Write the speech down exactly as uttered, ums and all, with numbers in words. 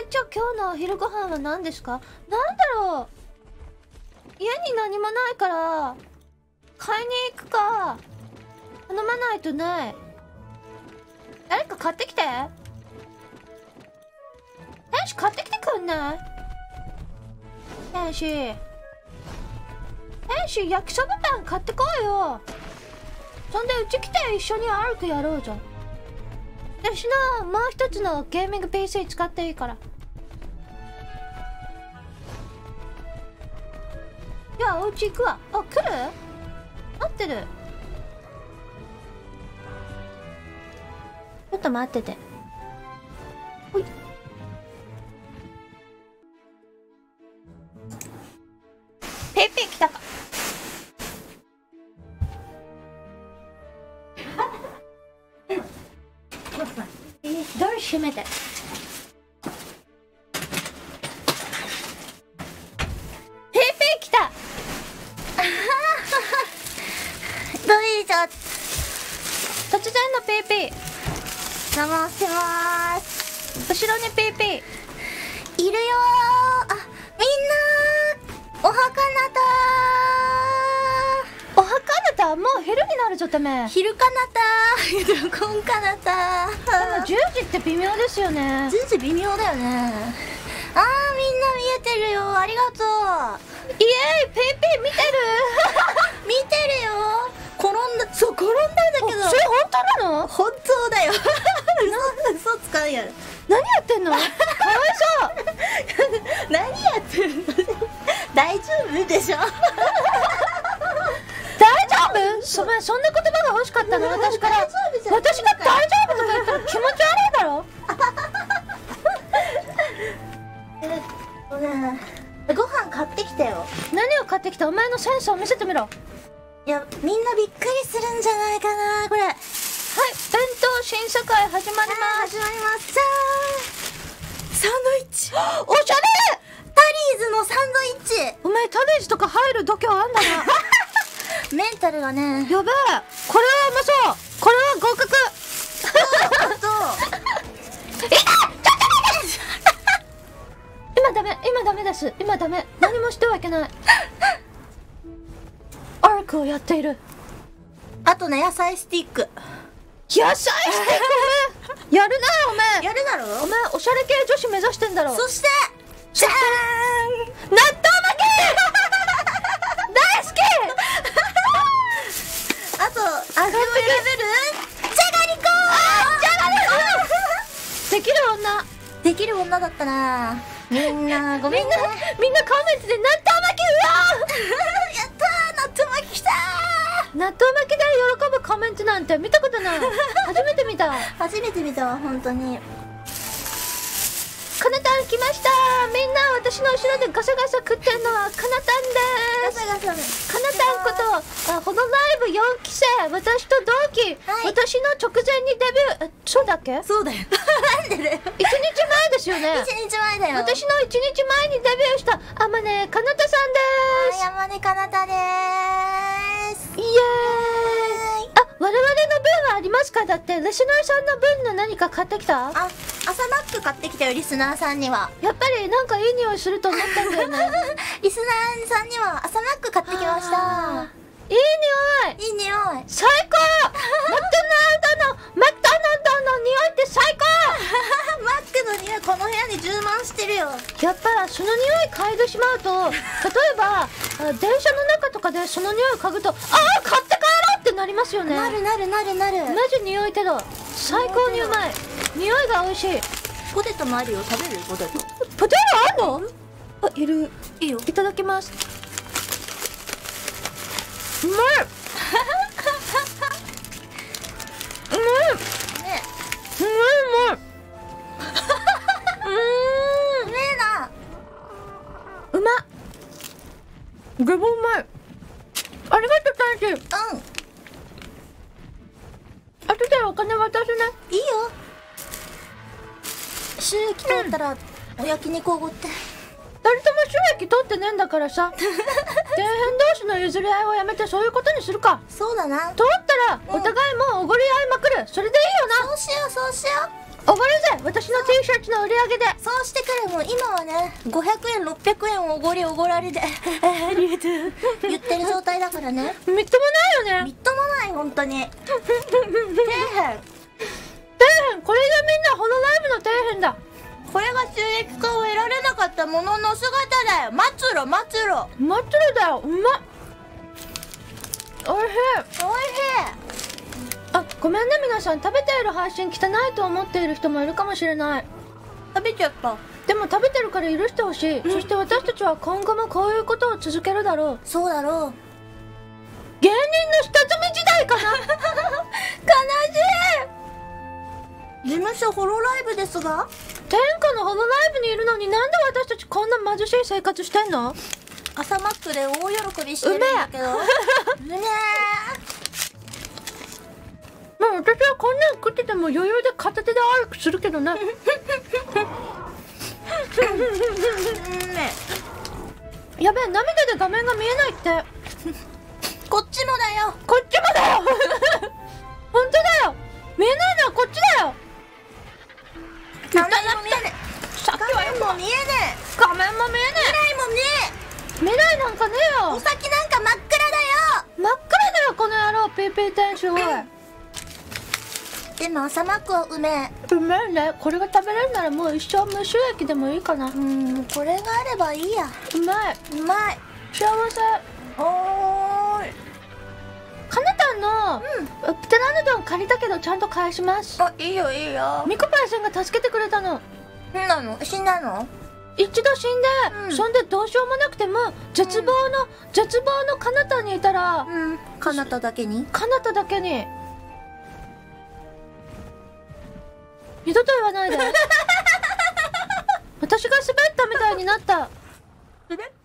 じゃあ今日のお昼ご飯は何ですか？なんだろう、家に何もないから買いに行くか頼まないとね。誰か買ってきて。天使買ってきてくんない？天使天使焼きそばパン買ってこいよ。そんでうち来て一緒に歩くやろうじゃん。私のもう一つのゲーミング ピーシー 使っていいから。いや、お家行くわ。あ、来る？待ってる。ちょっと待ってて。ほい。ペイペイ来たか。ドア閉めて。ペイペイ来た。 どういしょ。 突然のペイペイ。 邪魔してまーす。 後ろにペイペイいるよー。あ、みんなー、おはかなおはかなた。もう昼になるぞてめえ。 たー。昼かなたー。ドラゴンかなたー。 でもじゅうじって微妙ですよね。 全然微妙だよね。あー、みんな見えてるよ。ありがとう。 イエーイ、ペイペイ見てる。 見てるよ。転んだ。そう、転んだんだけど。 それ本当なの？ 本当だよ。嘘、嘘つかんやる。 何やってんの？かわいそう。 何やってんの？大丈夫でしょ？ 大丈夫？そそんな言葉が欲しかったの私から。私が大丈夫とか言ったら気持ち悪いだろ。 ご飯買ってきたよ。 何を買ってきた？お前のセンスを見せてみろ。 いや、みんなびっくりするんじゃないかな、これ。はい、 弁当審査会始まります。 始まります。じゃーん。サンドイッチ。 おしゃれ。 タリーズのサンドイッチ。 お前タリーズとか入る度胸あんだな。 メンタルがね。 やべえ、これはうまそう。これは合格。 そう。 いた！ちょっと待って。今ダメ、今ダメです。今ダメ。何もしてはいけない。アークをやっている。 あとね、野菜スティック。 野菜スティックやるなお前。 やるだろ。 お前おしゃれ系女子目指してんだろ。 そしてじゃーん、 納豆巻き大好き。 あと味を選べるじゃがりこー。 じゃがりこできる女。 できる女だったな。みんなごめんね。 みんなカメントで納豆巻きうわやったー、納豆巻ききたー。 納豆巻きで喜ぶコメントなんて見たことない。初めて見た。 初めて見たわ、本当に。 かなたん来ました。みんな私の後ろでガサガサ食ってんのはかなたんです。 ガサガサ。 かなたんことあホロライブよんきせい、私と同期、 はい、 私の直前にデビュー。え、そうだっけ？ そうだよ。なんでだよ。 いちにちまえですよね。 いちにちまえだよ。 私のいちにちまえにデビューしたあまねかなたさんです。 山根かなたでーす。 イエーイ。あ、我々の分はありますか？だってリスナーさんの分の何か買ってきた？ あ、朝マック買ってきたよ、リスナーさんには。 やっぱりなんかいい匂いすると思ったんだよね。 リスナーさんには朝マック買ってきました。 いい匂い。 いい匂い。 最高。マクドナルドのマクドナルドの匂いって最高。 マックの匂いこの部屋に充満してるよ。 やっぱその匂い嗅いでしまうと、例えば電車の中とかでその匂い嗅ぐと、ああ買って帰ろうってなりますよね。 なるなるなるなる。 マジ匂いけど最高にうまい。匂いが美味しい。 ポテトもあるよ。食べる？ポテト。 ポテトあんの？あ、いる。 いいよ。 いただきます。うまい。うまい。 ねうまいうまい。 え。うめえな。 うまっ。ゲボうまい。ありがとう大輝。 うん。 後でお金渡すね。 いいよ。収益通ったらお焼肉おごって。 誰とも収益取ってねえんだからさ。底辺同士の譲り合いをやめてそういうことにするか。 そうだな。 通ったらお互いもうおごり合いまくる。それでいいよな。 そうしようそうしよう。 おごるぜ、私の T シャツの売り上げで。 そうしてくれ。もう今はねごひゃくえんろっぴゃくえんをおごりおごられでありがとう言ってる状態だからね。 みっともないよね。 みっともない本当に。底辺底辺、これでみんなホロライブの底辺だ。 これが収益化を得られなかったものの姿だよ。末路末路。 マツルだよ、うまっ。おいしい。 おいしい。 あ、ごめんね皆さん、食べている配信汚いと思っている人もいるかもしれない。 食べちゃった。 でも食べてるから許してほしい、うん、そして私たちは今後もこういうことを続けるだろう。 そうだろう。 芸人の下積み時代かな悲しい。事務所ホロライブですが、 天下のホロライブにいるのになんで私たちこんな貧しい生活してんの。 朝マックで大喜びしてるんだけどうめえまあ私はこんなん食ってても余裕で片手で歩くするけどねやべえ、涙で画面が見えないって。 こっちもだよ。 こっちもだよ本当だよ、見えないのはこっちだよ。 画面も見えねえ。 さっきはよく画面も見えねえ。 画面も見えね未来もねえ。未来なんかねえよ。 え。お先なんか真っ暗だよ。 真っ暗だよこの野郎。ピーピー店主はでも朝マックはうめえ。 うめえね。これが食べれるならもう一生無収益でもいいかな。ううんこれがあればいいや。 まい。 うまい。 幸せ。 おーい。 かなたんのうんプテラノドン借りたけどちゃんと返します。 あ、いいよいいよ。 ミコパイセンが助けてくれたの。 なんなの？死んだの？ 一度死んで、 うんそんでどうしようもなくても絶望の、絶望のかなたにいたら、 うん。かなただけに？ かなただけに二度と言わないで私が滑ったみたいになった。 滑っ